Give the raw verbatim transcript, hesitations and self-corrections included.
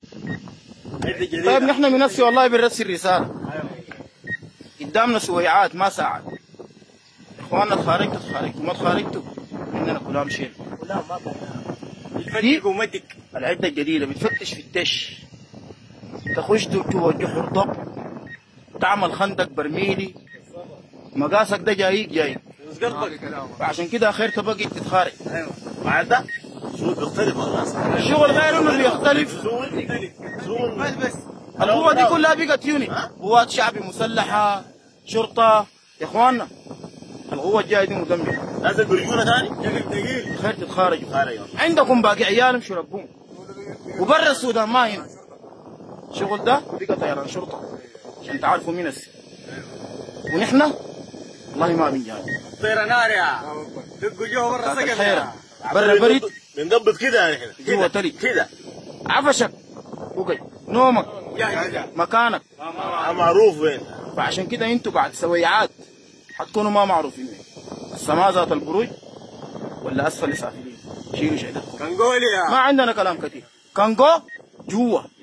طيب نحن بنفسي والله بنرسل رسالة قدامنا سويعات ما ساعد. اخواننا تخارجتوا تخارجتوا ما تخارجتوا عندنا كلام شيل. كلام ما بفتش ومدك. العدة الجديدة بتفتش في التش، تخش توجه حرطب، تعمل خندق برميلي، مقاسك ده جايك جايك. عشان كده خير تبقى تتخارج. ايوه بعد ده الشغل بيختلف والله. الشغل غير انه بيختلف. بس بس القوة دي كلها بقت يونت، قوات شعبي مسلحة، شرطة. يا اخواننا القوة الجاية دي مدمرة. لازم برجولة ثاني شكل ثقيل. خير تتخارجوا. عندكم باقي عيال امشوا ربوهم. وبرا السودان ما هنا. الشغل ده بقى طيران شرطة عشان تعرفوا مين السي. ونحن والله ما بنجاي. طيران نار يا دقوا جوا برا سقف يا برا برد بنضبط كده يعني احنا جوا تلي كده عفشك وقعد نومك مكانك معروف وين. فعشان كده انتوا بعد سويعات حتكونوا ما معروفين وين. السماء ذات البروج ولا اسفل سافلين. شيلوا شيلتكم. كنقولي يا ما عندنا كلام كثير. كانجو جوا